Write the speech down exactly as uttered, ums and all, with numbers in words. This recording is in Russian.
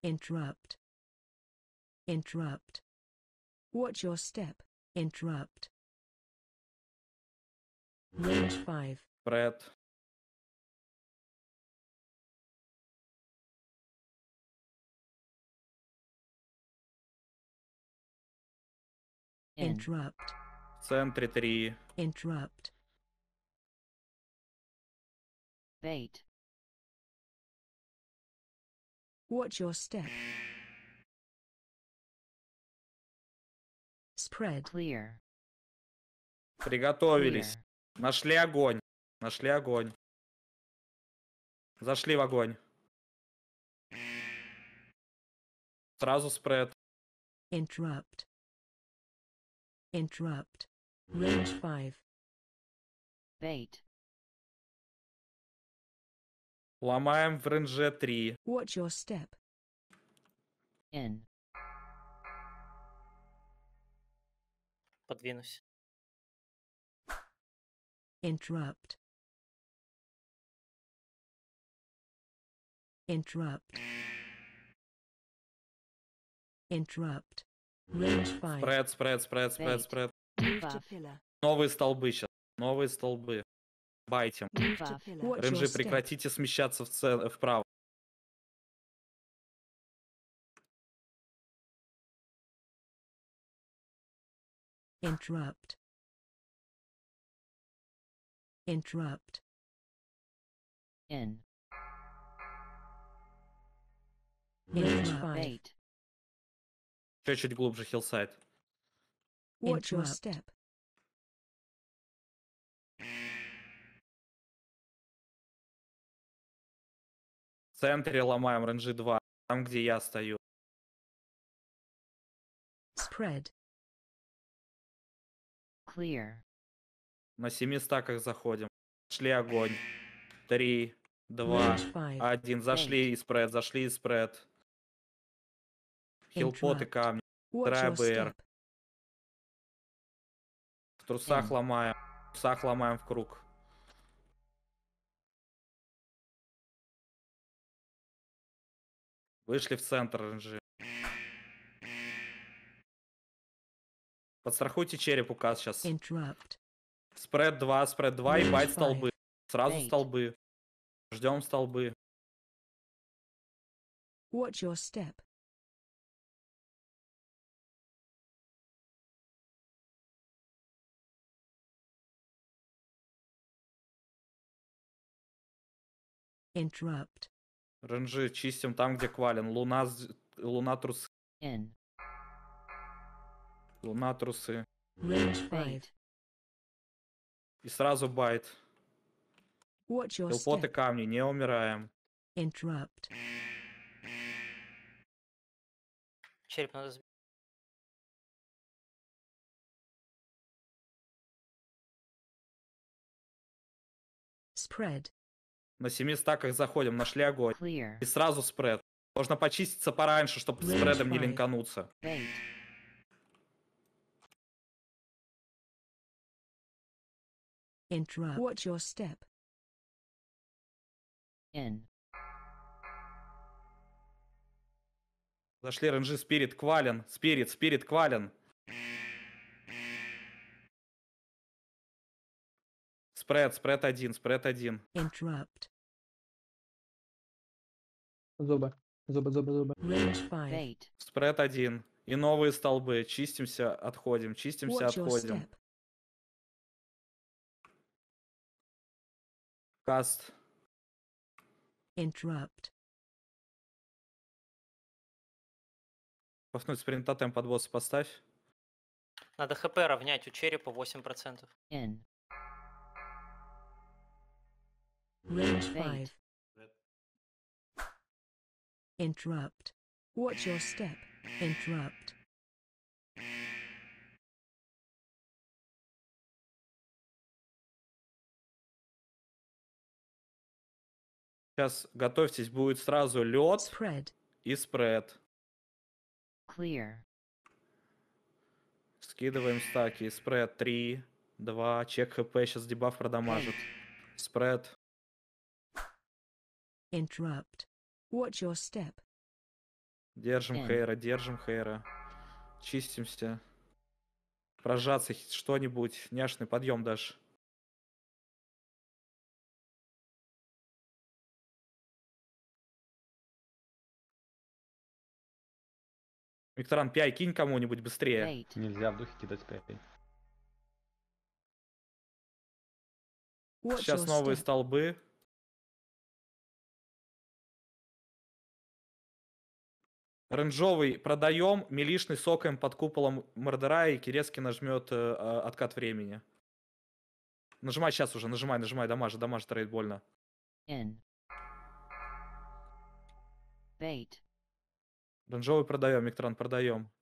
Interrupt. Interrupt. Watch your step. Interrupt. Range five. Спред. In. Interrupt. В центре три. Interrupt. Bait. Watch your step. Spread. Clear. Приготовились. Clear. Нашли огонь. Нашли огонь. Зашли в огонь. Сразу спред. Interrupt. Interrupt. Range five. Bait. Ломаем в ренже три. Watch your step. In. Подвинусь. Interrupt. Interrupt. Interrupt. Range five. Спред, спред, спред, спред, Bait. спред. Move to Buff. pillar. Новые столбы сейчас. Новые столбы. Байтим. Move to Buff. pillar. Watch your Ренжи, step. прекратите смещаться в ц- вправо. Interrupt. Interrupt. In. Range In. five. Bait. Еще чуть глубже, хиллсайд. Watch your Interrupt. step. В центре ломаем ренжи два. Там, где я стою. Spread. Clear. На семи стаках заходим. Шли огонь. Три, два, Range five. один. Зашли и спред, зашли и спред. Хилпоты, Interrupt. камни. Watch Вторая your БР. step. В трусах М. ломаем. В трусах ломаем в круг. Вышли в центр ренжи. Подстрахуйте череп указ сейчас. Interrupt. Спред два, спред два и Range байт five. столбы. Сразу Bait. столбы. Ждем столбы. Watch your step. Interrupt. Ренжи чистим там, где квален. Луна, с- луна трусы. In. Луна трусы. Range five. Bait. И сразу байт. Watch your Хилпоты, step. камни. Не умираем. Interrupt. Череп надо сбить. Spread. На семи стаках заходим. Нашли огонь. Clear. И сразу спред. Можно почиститься пораньше, чтобы с Range спредом не five. линкануться. Bait. Interrupt. Watch your step. In. Зашли ренжи спирит квален. Спирит, спирит квален. Спред, спред один, спред один. Interrupt. Зубы. Зубы, зубы, зубы. Range five. Bait. Спред один. И новые столбы. Чистимся, отходим. Чистимся, Watch your отходим. step. Каст. Interrupt. Пафнуть спринта темп под босса поставь. Надо ХП равнять у черепа восемь процентов. In. Range Bait. five. Interrupt. Watch your step. Interrupt. Сейчас готовьтесь, будет сразу лед Spread. и спред. Clear. Скидываем стаки. Спред три, два. Чек хп. Сейчас дебаф продамажит. Спред. Interrupt. Watch your step. Держим Эн. Хейра, держим Хейра. Чистимся. Прожаться хи- что-нибудь. Няшный подъем дашь. Викторан, пяй, кинь кому-нибудь быстрее. Bait. Нельзя в духе кидать пять. Watch Сейчас your новые step. столбы. Ренжовый продаем, милишный сокаем под куполом Мордера, и Кирецкий нажмет э, а, откат времени. Нажимай сейчас уже, нажимай, нажимай, дамажи, дамажи, трейд больно. In. Bait. Ренжовый продаем, Миктран продаем.